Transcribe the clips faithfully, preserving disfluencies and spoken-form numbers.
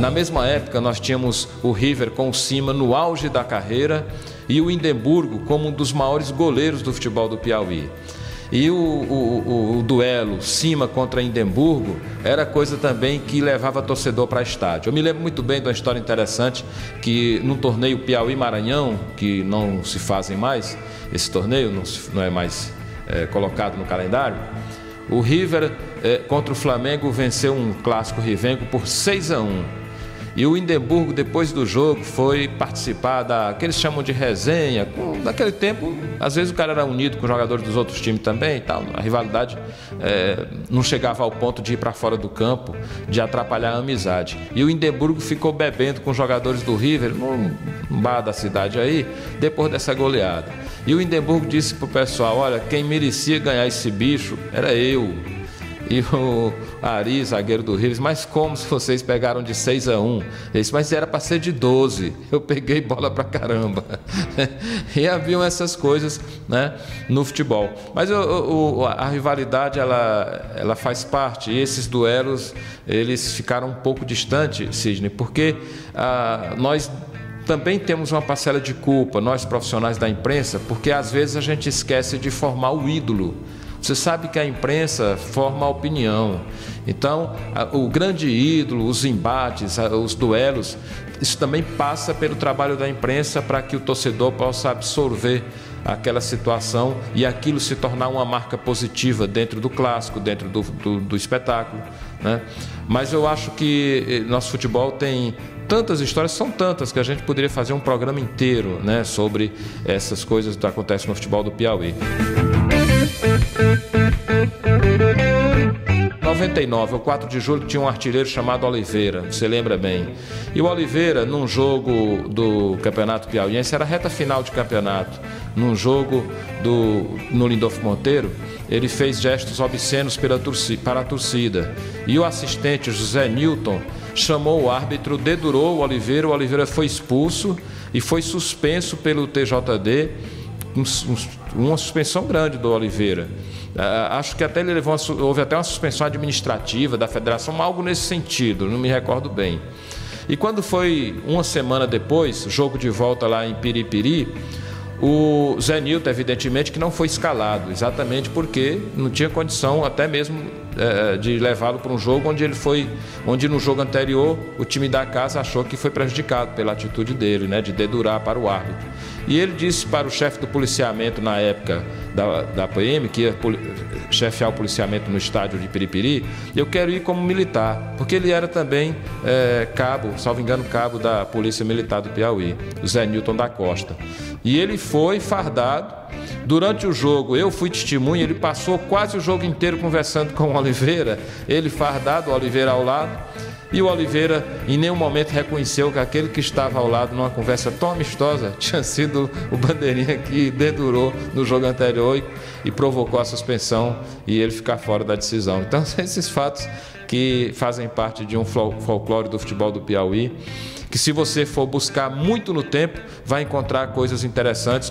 Na mesma época, nós tínhamos o River com o Cima no auge da carreira e o Indemburgo como um dos maiores goleiros do futebol do Piauí. E o, o, o, o duelo Cima contra Indemburgo era coisa também que levava torcedor para estádio. Eu me lembro muito bem de uma história interessante que no torneio Piauí-Maranhão, que não se fazem mais, esse torneio não, se, não é mais é, colocado no calendário, o River é, contra o Flamengo venceu um clássico rivengo por seis a um. E o Indemburgo, depois do jogo, foi participar da que eles chamam de resenha. Com, naquele tempo, às vezes o cara era unido com os jogadores dos outros times também e tal. A rivalidade é, não chegava ao ponto de ir para fora do campo, de atrapalhar a amizade. E o Indemburgo ficou bebendo com os jogadores do River, num bar da cidade aí, depois dessa goleada. E o Indemburgo disse para o pessoal: olha, quem merecia ganhar esse bicho era eu. E o Ari, zagueiro do River, mas como se vocês pegaram de seis a um? Ele disse, mas era para ser de doze. Eu peguei bola pra caramba. E haviam essas coisas, né, no futebol. Mas o, o, a rivalidade, ela, ela faz parte. E esses duelos, eles ficaram um pouco distantes, Sidney, porque ah, nós também temos uma parcela de culpa, nós profissionais da imprensa, porque às vezes a gente esquece de formar o ídolo. Você sabe que a imprensa forma a opinião. Então, o grande ídolo, os embates, os duelos, isso também passa pelo trabalho da imprensa para que o torcedor possa absorver aquela situação e aquilo se tornar uma marca positiva dentro do clássico, dentro do, do, do espetáculo, né? Mas eu acho que nosso futebol tem tantas histórias, são tantas, que a gente poderia fazer um programa inteiro, né, sobre essas coisas que acontecem no futebol do Piauí. Em noventa e nove, o quatro de julho, tinha um artilheiro chamado Oliveira, você lembra bem. E o Oliveira, num jogo do Campeonato Piauiense, era reta final de campeonato, num jogo do, no Lindolfo Monteiro, ele fez gestos obscenos pela torcida, para a torcida. E o assistente, José Newton, chamou o árbitro, dedurou o Oliveira, o Oliveira foi expulso e foi suspenso pelo T J D, uma suspensão grande do Oliveira. Uh, acho que até ele levou uma, houve até uma suspensão administrativa da federação, algo nesse sentido, não me recordo bem. E quando foi uma semana depois, jogo de volta lá em Piripiri, o Zé Nilton, evidentemente, que não foi escalado, exatamente porque não tinha condição até mesmo é, de levá-lo para um jogo onde ele foi, onde no jogo anterior o time da casa achou que foi prejudicado pela atitude dele, né, de dedurar para o árbitro. E ele disse para o chefe do policiamento na época da, da P M, que ia chefiar o policiamento no estádio de Piripiri, eu quero ir como militar, porque ele era também é, cabo, salvo engano, cabo da Polícia Militar do Piauí, o Zé Nilton da Costa. E ele foi fardado. Durante o jogo, eu fui testemunha, ele passou quase o jogo inteiro conversando com o Oliveira, ele fardado, o Oliveira ao lado, e o Oliveira em nenhum momento reconheceu que aquele que estava ao lado numa conversa tão amistosa tinha sido o bandeirinha que dedurou no jogo anterior e, e provocou a suspensão e ele ficar fora da decisão. Então, esses fatos que fazem parte de um folclore do futebol do Piauí, que se você for buscar muito no tempo, vai encontrar coisas interessantes.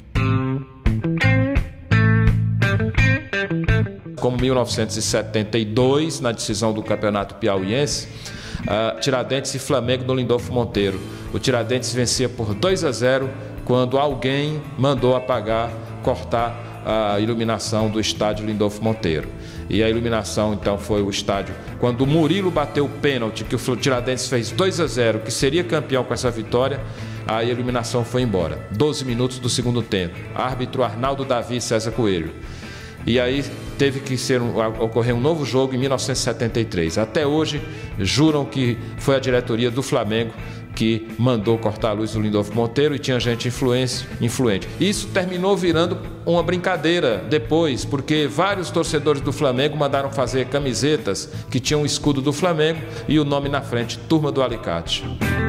Como mil novecentos e setenta e dois, na decisão do Campeonato Piauiense, uh, Tiradentes e Flamengo no Lindolfo Monteiro. O Tiradentes vencia por dois a zero quando alguém mandou apagar, cortar a iluminação do estádio Lindolfo Monteiro. E a iluminação, então, foi o estádio. Quando o Murilo bateu o pênalti, que o Tiradentes fez dois a zero, que seria campeão com essa vitória, a iluminação foi embora. doze minutos do segundo tempo. Árbitro Arnaldo Davi César Coelho. E aí teve que ser um, ocorrer um novo jogo em mil novecentos e setenta e três. Até hoje, juram que foi a diretoria do Flamengo que mandou cortar a luz do Lindolfo Monteiro e tinha gente influente. Isso terminou virando uma brincadeira depois, porque vários torcedores do Flamengo mandaram fazer camisetas que tinham o escudo do Flamengo e o nome na frente, Turma do Alicate.